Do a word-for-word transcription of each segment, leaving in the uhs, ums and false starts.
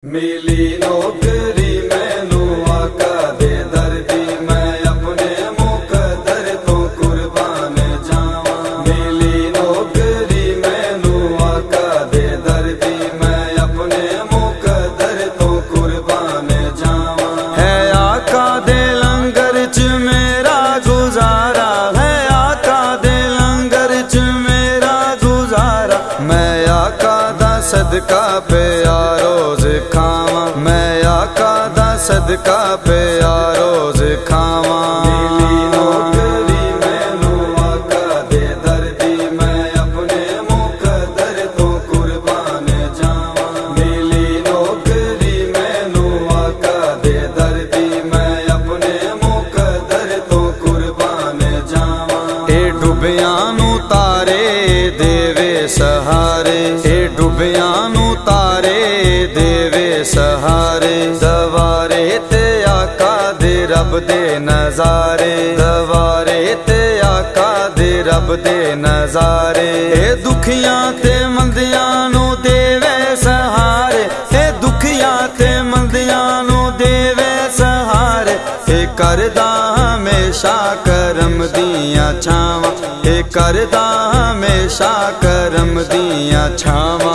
मिली नौकरी मैनू आका दे दर्दी, मैं अपने मुकद्दर तो कुर्बान जावा। मिली नौकरी मैनू आका दे दर्दी, मैं अपने मुकद्दर तो कुर्बान जावा। है आका दे लंगर च मेरा गुजारा, है आका दे लंगर च मेरा गुजारा। मैं आका दा सदका पे रोज खावा, मैं आका दा सदका पे रोज खावा। मिली नौकरी मैनू आका दे दर्दी, मैं अपने मुकद्दर तो कुर्बान जावा। मिली नौकरी मैनू आका दे दर्दी, मैं अपने मुकद्दर तो कुर्बान जावा। ए डुबियां नू तारे देवे सहारे, ए डुबियां नू तारे देवे सहारे। दवारे ते आका दे रब दे नजारे, दवारे ते आका दे रब दे नजारे। ए दुखियां ते मंदियां नू देवे सहारे, ए दुखियां ते मंदियां नू देवे सहारे। ए करदा हमेशा करम दियां छावां, ए करदा हमेशा करम दियां छावां।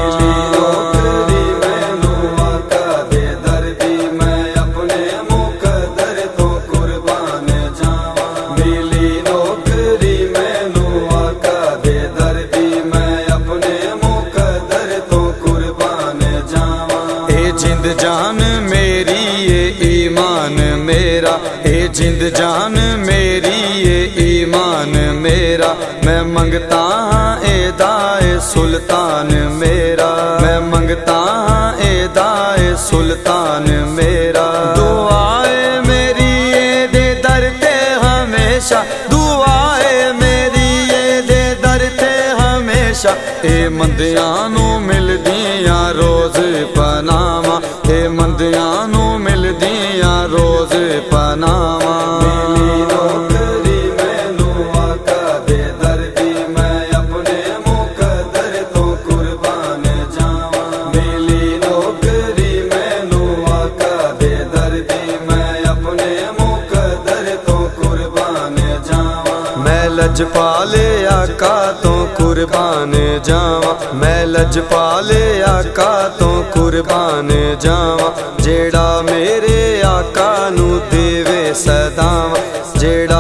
जिंद जान मेरी ये ईमान मेरा, ए जिंद जान मेरी ये ईमान मेरा। मैं मंगता हाँ ए दाए सुल्तान मेरा, मैं मंगता हाँ ए दाए सुल्तान मेरा। दुआए मेरी ये दे दर ते हमेशा, दुआए मेरी ये दे दर ते हमेशा। ए मंदियां नू मिलदियां रोज पनावा, ए मंदियां नू मिलदियां रोज पनावा। मिली नौकरी मैनू आका दे दर्दी, मैं अपने मुकद्दर तो कुर्बान जावा। मिली नौकरी मैनू आका दे दर्दी, मैं अपने मुकद्दर तो कुर्बान जावा। मैं लजपाले आका तो कुर्बान जावा, मैं लजपाले आका तो कुर्बान जावा। जेड़ा मेरे आका नू देवे सदावा, जेड़ा